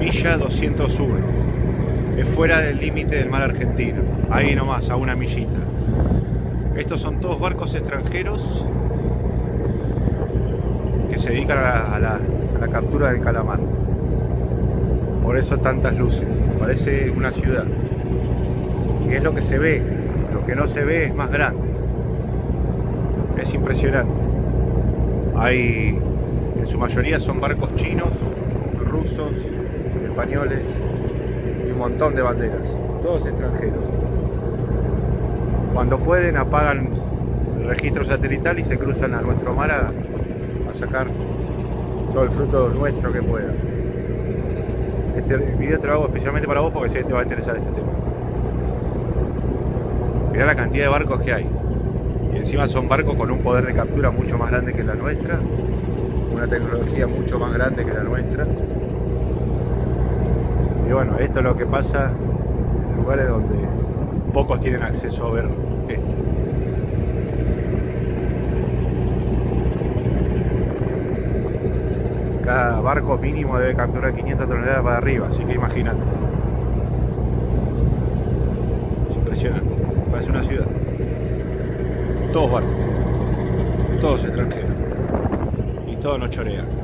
Milla 201. Es fuera del límite del mar argentino. Ahí nomás, a una millita. Estos son todos barcos extranjeros que se dedican a la captura del calamar. Por eso tantas luces. Parece una ciudad. Y es lo que se ve. Lo que no se ve es más grande. Es impresionante. Hay, en su mayoría son barcos chinos, rusos, españoles y un montón de banderas, todos extranjeros. Cuando pueden apagan el registro satelital y se cruzan a nuestro mar a sacar todo el fruto nuestro que puedan. Este video te lo hago especialmente para vos porque sé que te va a interesar este tema. Mirá la cantidad de barcos que hay. Y encima son barcos con un poder de captura mucho más grande que la nuestra, una tecnología mucho más grande que la nuestra. Y bueno, esto es lo que pasa en lugares donde pocos tienen acceso a ver esto. Cada barco mínimo debe capturar 500 toneladas para arriba, así que imagínate. Es impresionante, parece una ciudad. Todos barcos, todos extranjeros, y todos nos chorean.